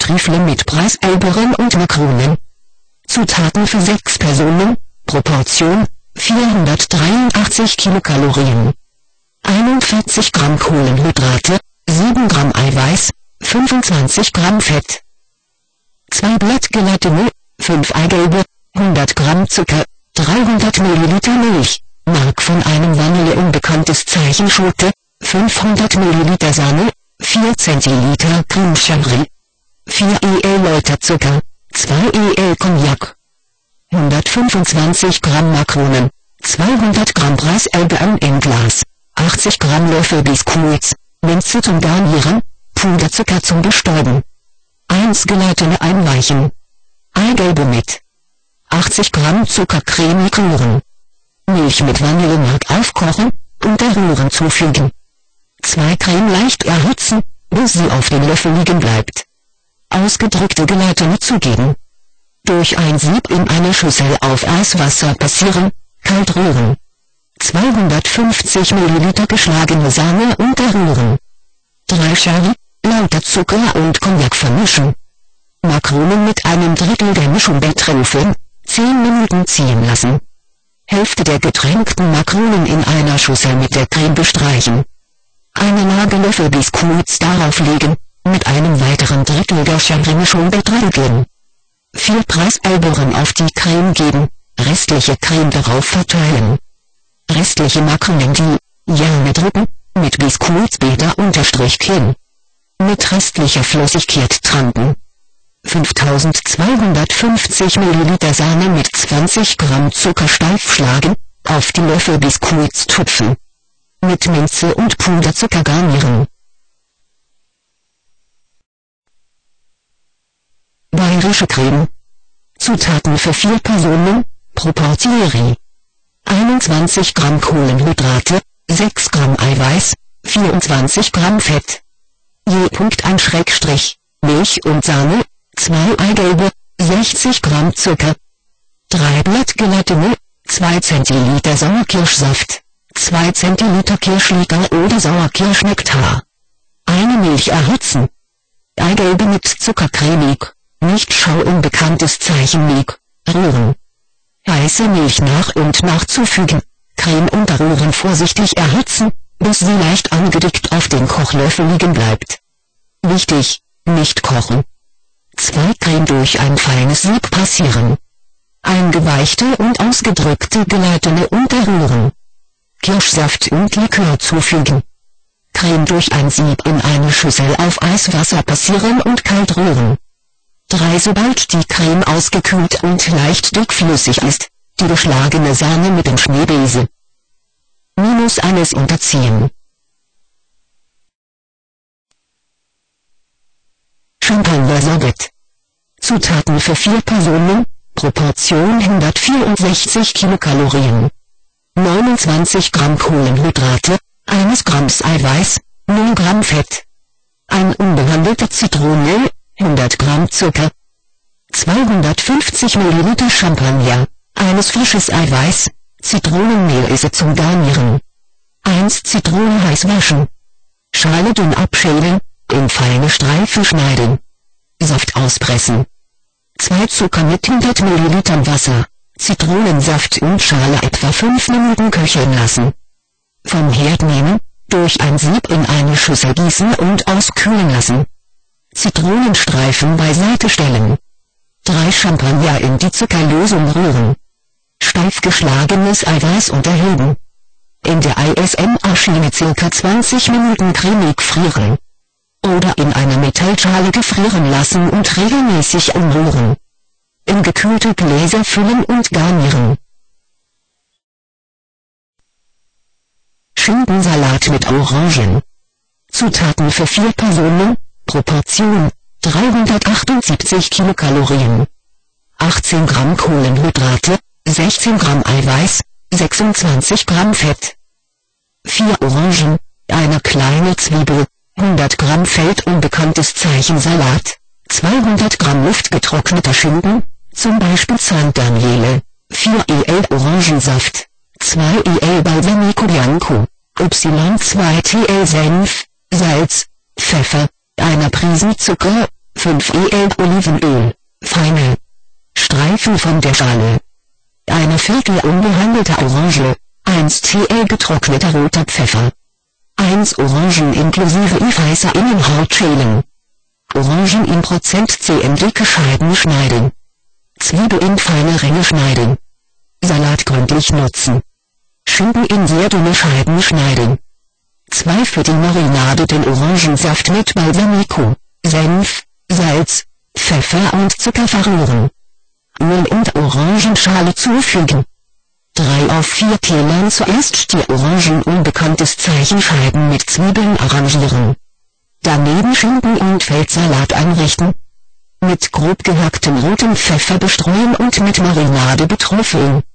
Trüffel mit Preiselbeeren und Makronen. Zutaten für 6 Personen, Proportion, 483 Kilokalorien. 41 Gramm Kohlenhydrate, 7 Gramm Eiweiß, 25 Gramm Fett. 2 Blattgelatine, 5 Eigelbe, 100 Gramm Zucker, 300 Milliliter Milch, Mark von einem Vanille unbekanntes Zeichen Schote, 500 Milliliter Sahne, 4 Zentiliter Creme Chantilly, 4 EL Läuterzucker, 2 EL Cognac, 125 Gramm Makronen, 200 Gramm Preiselbeeren im Glas, 80 Gramm Löffel Biskuits, Minze zum Garnieren, Puderzucker zum Bestäuben. 1 gelatine einweichen. Eigelbe mit 80 Gramm Zucker cremig rühren. Milch mit Vanillemark aufkochen, unter Rühren zufügen. 2 Creme leicht erhitzen, bis sie auf dem Löffel liegen bleibt. Ausgedrückte Gelatine zugeben. Durch ein Sieb in eine Schüssel auf Eiswasser passieren, kalt rühren. 250 Milliliter geschlagene Sahne unterrühren. 3 Sherry, Lauterzucker und Cognac vermischen. Makronen mit einem Drittel der Mischung betröpfeln, 10 Minuten ziehen lassen. Hälfte der getränkten Makronen in einer Schüssel mit der Creme bestreichen. Einen Nagelöffel Biskuits darauf legen, mit einem weiteren Drittel der Sherry-Mischung betröpfeln. 4 Preiselbeeren auf die Creme geben, restliche Creme darauf verteilen. Restliche Makronen die Jahme drücken, mit Biskuitsbäder /hin. Mit restlicher Flüssigkeit tranken. 5250 Milliliter Sahne mit 20 Gramm Zucker steif schlagen, auf die Löffel Biskuits tupfen. Mit Minze und Puderzucker garnieren. Bayerische Creme. Zutaten für 4 Personen, Proportion. 21 Gramm Kohlenhydrate, 6 Gramm Eiweiß, 24 Gramm Fett. Je Punkt /, Milch und Sahne, 2 Eigelbe, 60 Gramm Zucker. 3 Blattgelatine, 2 Zentiliter Sauerkirschsaft, 2 Zentiliter Kirschlikör oder Sauerkirschnektar. Eine Milch erhitzen. Eigelbe mit Zucker cremig, nicht schau unbekanntes Zeichen Milch, rühren. Heiße Milch nach und nach zufügen, Creme unterrühren vorsichtig erhitzen, bis sie leicht angedickt auf den Kochlöffel liegen bleibt. Wichtig, nicht kochen. 2 Creme durch ein feines Sieb passieren. Eingeweichte und ausgedrückte Gelatine unterrühren. Kirschsaft und Likör zufügen. Creme durch ein Sieb in eine Schüssel auf Eiswasser passieren und kalt rühren. 3 Sobald die Creme ausgekühlt und leicht dickflüssig ist, die geschlagene Sahne mit dem Schneebesen. -1 unterziehen. Champagner-Sorbet. Zutaten für 4 Personen, Proportion 164 Kilokalorien. 29 Gramm Kohlenhydrate, 1 Gramm Eiweiß, 0 Gramm Fett. Ein unbehandelter Zitronenöl, 100 Gramm Zucker. 250 Milliliter Champagner, 1 frisches Eiweiß, Zitronenmehl zum Garnieren. 1 Zitrone heiß waschen. Schale dünn abschälen, in feine Streifen schneiden. Saft auspressen. 2 Zucker mit 100 Millilitern Wasser, Zitronensaft und Schale etwa 5 Minuten köcheln lassen. Vom Herd nehmen, durch ein Sieb in eine Schüssel gießen und auskühlen lassen. Zitronenstreifen beiseite stellen. 3 Champagner in die Zuckerlösung rühren. Steif geschlagenes Eiweiß unterheben. In der ISM-Maschine ca. 20 Minuten cremig frieren. Oder in einer Metallschale gefrieren lassen und regelmäßig umrühren. In gekühlte Gläser füllen und garnieren. Schinkensalat mit Orangen. Zutaten für 4 Personen, Proportion, 378 Kilokalorien. 18 Gramm Kohlenhydrate, 16 Gramm Eiweiß, 26 Gramm Fett. 4 Orangen, eine kleine Zwiebel, 100 Gramm Feld unbekanntes Zeichen Salat, 200 Gramm luftgetrockneter Schinken, zum Beispiel San Daniele, 4 EL Orangensaft, 2 EL Balsamico Bianco, Y2 TL Senf, Salz, Pfeffer, einer Prise Zucker, 5 EL Olivenöl, feine Streifen von der Schale. Eine Viertel unbehandelte Orange, 1 TL getrockneter roter Pfeffer. 1 Orangen inklusive weißer Innenhaut schälen. Orangen in %C in dicke Scheiben schneiden. Zwiebel in feine Ringe schneiden. Salat gründlich nutzen. Schinken in sehr dünne Scheiben schneiden. 2 für die Marinade den Orangensaft mit Balsamico, Senf, Salz, Pfeffer und Zucker verrühren. Öl und Orangenschale zufügen. 3 auf 4 Tellern zuerst die Orangen unbekanntes Zeichenscheiben mit Zwiebeln arrangieren. Daneben Schinken und Feldsalat anrichten. Mit grob gehacktem rotem Pfeffer bestreuen und mit Marinade betrüffeln.